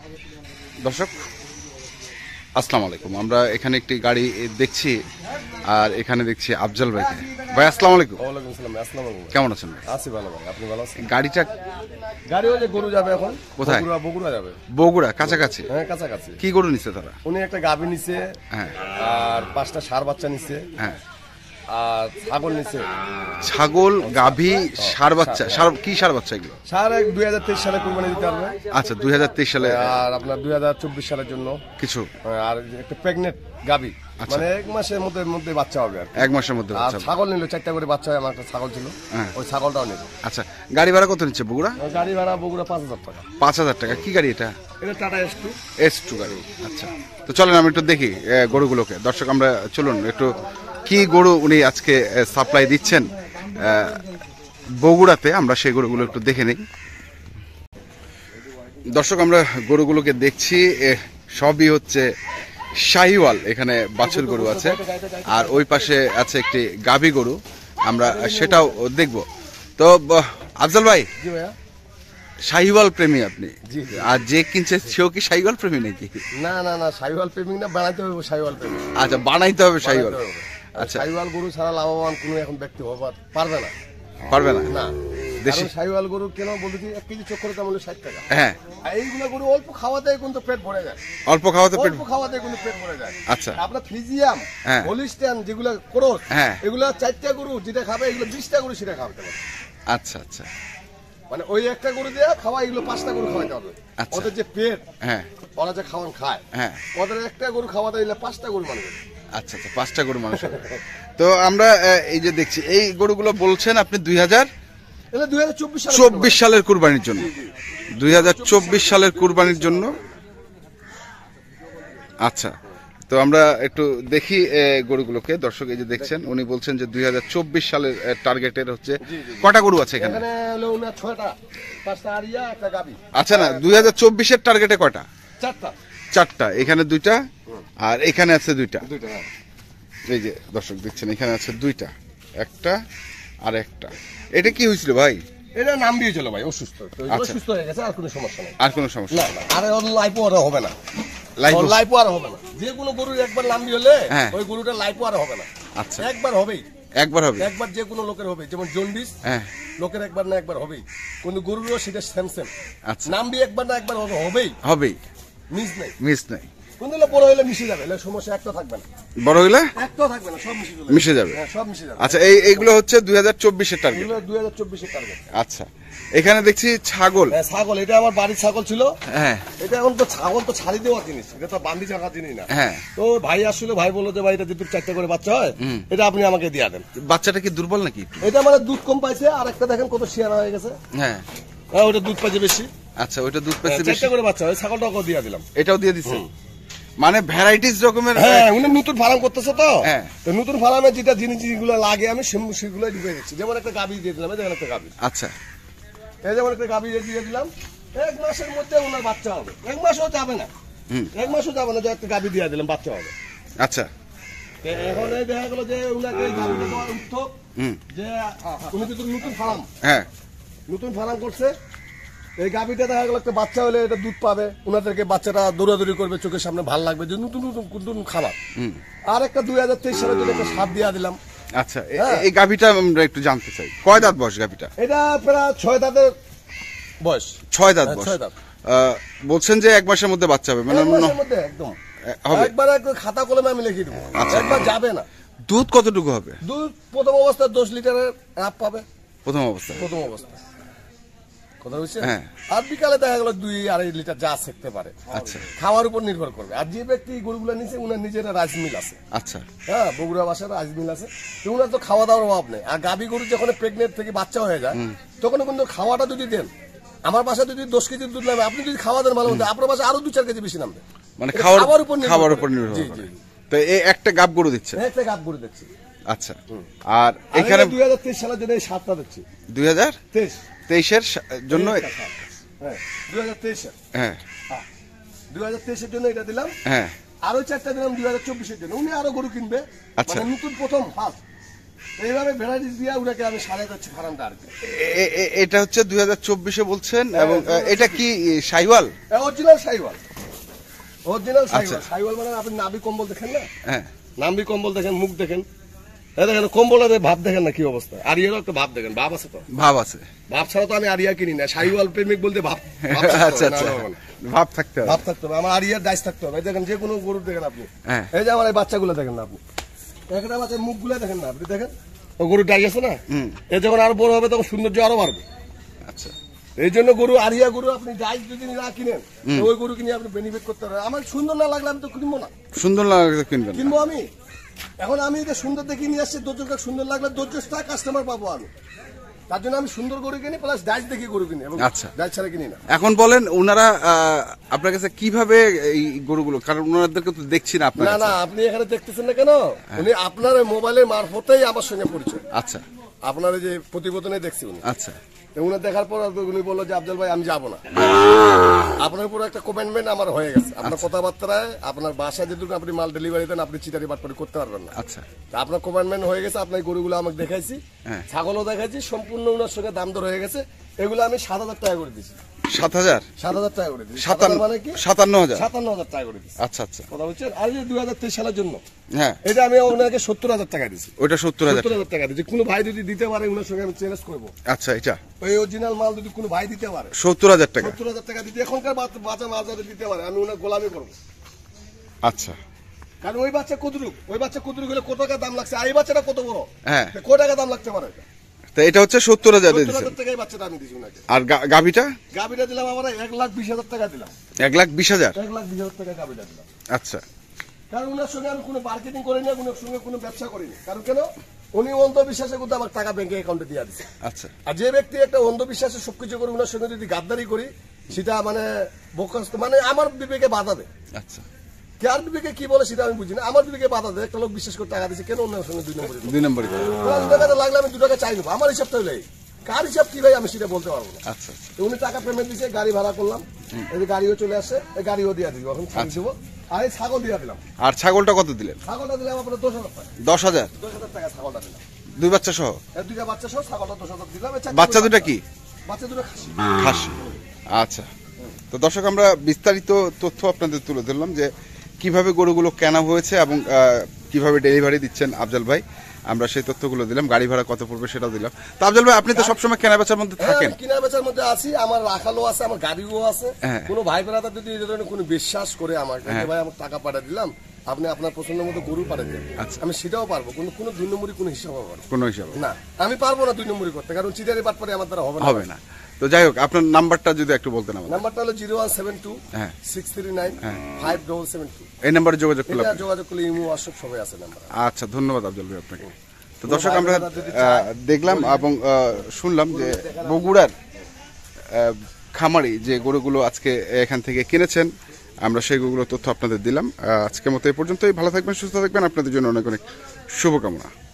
দর্শক আসসালামু আলাইকুম। আমরা এখানে একটি গাড়ি দেখছি, আর এখানে দেখছি আফজাল ভাইকে। ভাই আসসালামু আলাইকুম। ওয়ালাইকুম আসসালাম। আসসালামু আলাইকুম। কেমন আছেন ভাই? আছি ভালো ভাই, আপনি ভালো আছেন? গাড়ি ওই যে গরু যাবে এখন। কোথায়? বগুড়া যাবে। বগুড়া কাছাকাছি? হ্যাঁ কাছাকাছি। কি গরু নিচ্ছে তারা? উনি একটা গাভী নিছে, হ্যাঁ, আর 5টা ষাঁড় বাচ্চা নিছে, হ্যাঁ। আর ছাগল নিছে। ছাগল, গাভী, ষাঁড় বাচ্চা। কি ষাঁড় বাচ্চা এগুলো? ষাঁড় 2023 সালে কুরবানি দিতে পারবে। আচ্ছা, 2023 সালে। আর আপনার 2024 সালের জন্য কিছু, আর একটা প্রেগনেন্ট গাভী, মানে 1 মাসের মধ্যে বাচ্চা হবে আর 1 মাসের মধ্যে আর বাচ্চা। ছাগল নিল 4টা করে বাচ্চা হয়। আমার একটা ছাগল ছিল, ওই ছাগলটাও নিল। আচ্ছা, গাড়ি ভাড়া কত নিচ্ছে বগুড়া? গাড়ি ভাড়া বগুড়া 5000 টাকা। 5000 টাকা। কি গাড়ি এটা? এটা টাটা S2 গাড়ি। আচ্ছা, তো চলেন আমি একটু দেখি গরুগুলোকে। দর্শক আমরা চলুন একটু কি গরু উনি আজকে সাপ্লাই দিচ্ছেন বগুড়াতে, আমরা সেই গরুগুলো একটু দেখে নিই। দর্শক আমরা গরুগুলোকে দেখছি, সবই হচ্ছে শাহিওয়াল। এখানে বাছুর গরু আছে, আর ওই পাশে আছে একটি গাভী গরু, আমরা সেটাও দেখব। তো আফজাল ভাই, জি ভাইয়া। শাহিওয়াল প্রেমী আপনি? জি। আর যে কিনছে সেও কি শাহিওয়াল প্রেমী নাকি? না না না, শাহিওয়াল প্রেমিক না, বানাইতে হবে শাহিওয়াল প্রেমিক। আচ্ছা, বানাইতে হবে শাহিওয়াল। আচ্ছা, শাহিওয়াল গরু ছাড়া লাভবান কোনো এখন ব্যক্তি হবার পারবে না। পারবে না? না। দেশি শাহিওয়াল গরু কেন বলতে 1 কেজি চক্করের দাম হলো 60 টাকা। হ্যাঁ। আর এইগুলো গরু অল্প খাওয়াতে কিন্তু পেট ভরে যায়। অল্প খাওয়াতে পেট? অল্প খাওয়াতে কিন্তু পেট ভরে যায়। আচ্ছা। আপনার ফ্রিজিয়াম, হ্যাঁ, হলিস্টান যেগুলো ক্রস, হ্যাঁ, এগুলো 4টা গরু যেটা খাবে, এগুলো 20টা গরু সেটা খাওয়াতে পারে। আচ্ছা আচ্ছা। মানে ওই একটা গরু দিয়ে খাওয়া, এগুলো 5টা গরু খাওয়াতে হবে। আচ্ছা। ওদের যে পেট, হ্যাঁ, ওরা যে খাওয়ান খায়, হ্যাঁ, ওদের একটা গরু খাওয়াতে দিলে 5টা গরু মানে। আচ্ছা আচ্ছা, 5টা গরু মানুষ হবে। তো আমরা এই যে দেখছি এই গরুগুলো বলছেন আপনি 2024 সালের কুরবানির জন্য। 2024 সালের কুরবানির জন্য। আচ্ছা, তো আমরা একটু দেখি গরুগুলোকে। দর্শক এই যে দেখছেন, উনি বলছেন যে 2024 সালের টার্গেটের হচ্ছে। কটা গরু আছে এখানে? এখানে হলো না 6টা, 5টা আরিয়া, একটা গাবি। আচ্ছা, না 2024 এর টার্গেটে কয়টা? 4টা। 4টা। এখানে 2টা, আর এখানে আছে 2টা। 2টা। এই যে দর্শক দেখছেন, এখানে আছে 2টা, একটা আর একটা। এটা কি হয়েছিল ভাই? এটা নাম দিয়েছিল ভাই, অসুস্থ। আচ্ছা, সুস্থ হয়ে গেছে, আর কোনো সমস্যা নেই। আর কোনো সমস্যা না না, আর লাইফও আর হবে না। লাইফও আর হবে না। যে কোনো গরুর একবার নাম হলে ওই গরুটা লাইফও আর হবে না। আচ্ছা, একবার হবেই। একবার হবে? একবার যে কোনো লোকের হবে, যেমন জন্ডিস, হ্যাঁ, লোকের একবার না একবার হবেই। কোন গরুরও সেটা সেম। আচ্ছা, নাম দিয়ে একবার না একবার হবেই। হবেই, মিস নাই। কোন দিলে বড় হইলে মিশে যাবে, সমস্যা একটা থাকবে না। বড় হইলে একটা থাকবে না, সব মিশে যাবে। হ্যাঁ, সব মিশে যাবে। আচ্ছা, এইগুলো হচ্ছে 2024 এর টার্গেট। 2024 এর টার্গেট। আচ্ছা, এখানে দেখছি ছাগল। হ্যাঁ, ছাগল। এটা আমার বাড়ির ছাগল ছিল। হ্যাঁ, এটা এখন তো ছাগল তো ছাড়ি দেওয়া জিনিস, এটা তো বান্দি চাকা জিনিস না। হ্যাঁ। তো ভাই আসলে ভাই বললো যে ভাই এটা যদি 4টা করে বাচ্চা হয়, এটা আপনি আমাকে দিয়ে দেন। বাচ্চাটা কি দুর্বল নাকি? এটা মানে দুধ কম পাইছে, আর একটা দেখেন কত শিয়ানা হয়ে গেছে। হ্যাঁ, ওটা দুধ পাইছে বেশি। আচ্ছা, ওইটা দুধ পাইছে বেশি। 4টা করে বাচ্চা হয়, ছাগলটাও দিয়ে দিলাম। এটাও দিয়ে দিচ্ছে, মানে ভ্যারাইটিস রকমের। হ্যাঁ, উনি নতুন ফার্ম করতেছে তো। হ্যাঁ, তো নতুন ফার্মে যেটা জিনিসগুলো লাগে আমি সেগুলো ঢুকে দিচ্ছি। যেমন একটা গাভী দিয়ে দিলাম, এই দেখেন একটা গাভী। আচ্ছা, এই যেমন একটা গাভী দিয়ে দিলাম, 1 মাসের মধ্যে ওনার বাচ্চা হবে। 1 মাসও যাবে না, 1 মাসও যাবে না, যে একটা গাভী দিয়ে দিলাম বাচ্চা হবে। আচ্ছা। এখন এই দেখা গেল যে উনাকে এই গাভীটা দেওয়া উঠতো, যে উনি তো নতুন ফার্ম, হ্যাঁ, নতুন ফার্ম করছে। এই গাভীটা দেখা গেল একটা বাচ্চা হলে এটা দুধ পাবে, উনাদেরকে বাচ্চাটা দৌড়াদৌড়ি করবে, চোখের সামনে ভালো লাগবে, যে নতুন নতুন খাবার। আর একটা 2023 সালের জন্য একটা সার দিয়ে দিলাম। আচ্ছা, এই গাভীটা আমরা একটু জানতে চাই, কয় দাঁত বয়স গাভীটা? এটা প্রায় 6 দাঁতের বয়স। 6 দাঁত বয়স। 6 দাঁত। বলছেন যে 1 মাসের মধ্যে বাচ্চা হবে, মানে 1 মাসের মধ্যে একদম হবে। একবার খাতা কলমে আমি লিখে দেবো। একবার যাবে না। দুধ কতটুকু হবে? দুধ প্রথম অবস্থায় 10 লিটারের আপ পাবে। প্রথম অবস্থায়? প্রথম অবস্থায়। কথা বুঝছেন? হ্যাঁ। আর বিকালে দেখা গেল 2-2.5 লিটার যা শিখতে পারে। আচ্ছা, খাওয়ার উপর নির্ভর করবে। আর যে ব্যক্তি গরুগুলো নিচে, উনার নিজের রাইস মিল আছে। আচ্ছা, হ্যাঁ, বগুড়া বাসার রাইস মিল আছে। তো উনার তো খাওয়া দাওয়ার অভাব নেই। আর গাভী গরু যখন প্রেগনেন্ট থেকে বাচ্চা হয়ে যায়, তখন কিন্তু খাওয়াটা যদি দেন, আমার বাসায় যদি 10 কেজি দুধ নামে, আপনি যদি খাওয়া দেন ভালো মতো, আপনার বাসায় আরো 2-4 কেজি বেশি নামবে। মানে খাওয়ার উপর নির্ভর করে। তো এই একটা গাব গরু দিচ্ছে? একটা গাব গরু দিচ্ছি। আচ্ছা, আর এখানে 2023 সালের জন্য এই সাতটা দিচ্ছি। 2023 এর জন্য? হ্যাঁ, 2023 এর। হ্যাঁ, 2023 এর জন্য এটা দিলাম। হ্যাঁ, আরো 4টা দিলাম 2024 এর জন্য। উনি আরো গরু কিনবে। আচ্ছা, মানে নতুন প্রথম ফার্স্ট এইভাবে ভ্যারাইটিস দিয়ে ওনাকে আমি সারাই যাচ্ছি ফার্মটা আর কি। এটা হচ্ছে 2024-এ বলছেন এবং এটা কি শাহিওয়াল? অরিজিনাল শাহিওয়াল, অরিজিনাল আচ্ছা। শাহিওয়াল। শাহিওয়াল মানে আপনি নাভি কম্বল দেখেন না, হ্যাঁ নাভি কম্বল দেখেন, মুখ দেখেন, এই দেখেন কম্বলের ভাব দেখেন না কি অবস্থা। আরিয়ারও একটা ভাব দেখেন, ভাব আছে তো, ভাব আছে। ভাব ছাড়া তো আমি আরিয়া কিনি না। শাহিওয়াল প্রেমিক বলতে ভাব আচ্ছা আচ্ছা, ভাব থাকতে হবে। ভাব থাকতে হবে, আমার আরিয়ার ডাইস থাকতে হবে। এই দেখেন যে কোনো গরু দেখেন আপনি, হ্যাঁ। এই যে আমার এই বাচ্চাগুলো দেখেন না আপনি, একটা বাচ্চার মুখগুলো দেখেন না আপনি, দেখেন ও গরু ডাই আছে না, এ যখন আরো বড় হবে তখন সৌন্দর্য আরো বাড়বে। আচ্ছা, এই জন্য গরু আরিয়া গরু আপনি ডাইস যদি না কিনেন তো ওই গরু কিনে আপনি বেনিফিট করতে পারবেন। আমার সুন্দর না লাগলে আমি তো কিনবো না, সুন্দর লাগলে কিনবেন না। কিনবো আমি। এখন আমি এটা সুন্দর দেখে নিয়ে আসছি, দর্জনটা সুন্দর লাগলে দর্জটা কাস্টমার পাবো আমি, তার জন্য আমি সুন্দর গরু কিনি প্লাস ডাইস দেখে গরু কিনি, এবং আচ্ছা। ডাইস ছাড়া কিনি না। এখন বলেন ওনারা আপনার কাছে কিভাবে এই গরুগুলো, কারণ ওনাদেরকে তো দেখছি না আপনার না কাছে। না, আপনি এখানে দেখতেছেন না কেন, উনি আপনার মোবাইলের মারফতেই আমার সঙ্গে পরিচয়। আচ্ছা আপনার এই যে প্রতিবেদনে দেখছি উনি, আচ্ছা, তো উনি দেখার পর উনি বললো যে আফজল ভাই আমি যাবো না। আপনার উপর একটা কমেন্টমেন্ট আমার হয়ে গেছে, আপনার কথাবার্তায়, আপনার বাসায় যেটুকু আপনি মাল ডেলিভারি দেন আপনি চিটারি বাটপারি করতে পারবেন না। আচ্ছা তা আপনার কমেন্টমেন্ট হয়ে গেছে, আপনার গরুগুলো আমাকে দেখাইছি, হ্যাঁ। ছাগলও দেখাইছি, সম্পূর্ণ ওনার সঙ্গে দাম দর হয়ে গেছে। এগুলো আমি 7,000 টাকা করে দিচ্ছি, 7,000 7,000 টাকা করে দিচ্ছি। 7,000 মানে কি 57,000। 57,000 টাকা করে দিচ্ছি। আচ্ছা আচ্ছা, কথা বলছেন। আর যে 2023 সালের জন্য হ্যাঁ এটা আমি ওনাকে 70,000 টাকা দিচ্ছি, ওইটা 70,000। 70,000 টাকা দিচ্ছি। কোনো ভাই যদি দিতে পারে ওনার সঙ্গে আমি চ্যালেঞ্জ করবো, আচ্ছা, এটা ওই অরিজিনাল মাল যদি কোনো ভাই দিতে পারে 70,000 টাকা। 70,000 টাকা দিতে, এখনকার বাচ্চা মাল যাতে দিতে পারে আমি ওনার গোলামি করবো। আচ্ছা, কারণ ওই বাচ্চা কুদরুক, ওই বাচ্চা কুদরুক হলে কত টাকা দাম লাগছে, আর এই বাচ্চাটা কত বড়, হ্যাঁ। কত টাকা দাম লাগতে পারে। তো এটা হচ্ছে 70,000 দিয়েছেন। 70,000 টাকা এই বাচ্চাটা আমি দিচ্ছি ওনাকে। আর গাভিটা গাবিটা দিলাম আমরা 1,20,000 টাকা দিলাম, 1,20,000। 1,20,000 টাকা গাবিটা দিলাম। আচ্ছা, কারণ ওনার সঙ্গে আমি কোনো মার্কেটিং করি না, ওনার সঙ্গে কোনো ব্যবসা করিনি। কারণ কেন, উনি অন্ধবিশ্বাসে কিন্তু আমার টাকা ব্যাংকে অ্যাকাউন্টে দিয়ে দিচ্ছে। আচ্ছা, আর যে ব্যক্তি একটা অন্ধবিশ্বাসে সবকিছু করে ওনার সঙ্গে যদি গাদ্দারি করি, সেটা মানে বরখাস্ত, মানে আমার বিবেকে বাধা দেয়। আচ্ছা, কার বিবেকে কি বলে সেটা আমি বুঝি না, আমার বিবেকে বাধা দেয়। একটা লোক বিশ্বাস করে টাকা দিচ্ছে, কেন ওনার সঙ্গে 2 নম্বরে 2 নম্বরই। 2 টাকা লাগলে আমি 2 টাকা চাই নেবো, আমার হিসাবটা হলে। কার হিসাব কি ভাই আমি সেটা বলতে পারবো না। আচ্ছা আচ্ছা, তো উনি টাকা পেমেন্ট দিচ্ছে, গাড়ি ভাড়া করলাম, এই যে গাড়িও চলে আসে, এই গাড়িও দিয়ে দিব, এখন ছাড় দেবো। আর এই ছাগল দিয়ে দিলাম, আর ছাগলটা কত দিলেন? ছাগলটা দিলাম আপনার 10,000 টাকা, 10,000, 10,000 টাকা ছাগলটা দিলাম। 2 বাচ্চা সহ। এই 2টা বাচ্চা সহ ছাগলটা 10,000 দিলাম। এই 4টা বাচ্চা দুটা কি? বাচ্চা দুটো খাসি। খাসি। আচ্ছা, তো দর্শক আমরা বিস্তারিত তথ্য আপনাদের তুলে ধরলাম যে কিভাবে গরুগুলো কেনা হয়েছে এবং কিভাবে ডেলিভারি দিচ্ছেন আফজল ভাই। আমরা সেই তথ্যগুলো দিলাম, গাড়ি ভাড়া কত পড়বে সেটাও দিলাম। তো আফজল ভাই আপনি তো সবসময় কেনা বেচার মধ্যে থাকেন। কিনা বেচার মধ্যে আছি, আমার রাখালো আছে, আমার গাড়িও আছে। হ্যাঁ। কোনো ভাই বেড়াতে যদি এই ধরনের কোনো বিশ্বাস করে আমাকে, যে ভাই আমাকে টাকা পাঠিয়ে দিলাম, আপনি আপনার পছন্দের মতো গরু পাঠিয়ে দেন, আচ্ছা। আমি সেটাও পারবো। কোনো 2 নম্বরই কোনো হিসাব হবে না। কোনো হিসাবে না, আমি পারবো না 2 নম্বরই করতে, কারণ চিটারি বাটপারি আমার দ্বারা হবে না। হবে না। তো যাই হোক, আপনার নাম্বারটা যদি একটু বলতেন আমাদের। নাম্বারটা হলো 0172 হ্যাঁ। 639 5772। এই নাম্বারে যোগাযোগ করলে এটা যোগাযোগ করলে ইমো হোয়াটসআপ সবাই আছে নাম্বার। আচ্ছা, ধন্যবাদ আফজল ভাই আপনাকে। তো দর্শক আমরা দেখলাম এবং শুনলাম যে বগুড়ার খামারি যে গরুগুলো আজকে এখান থেকে কিনেছেন, আমরা সেই গরুগুলোর তথ্য আপনাদের দিলাম। আজকের মতো এই পর্যন্তই। ভালো থাকবেন, সুস্থ থাকবেন, আপনাদের জন্য অনেক অনেক শুভকামনা।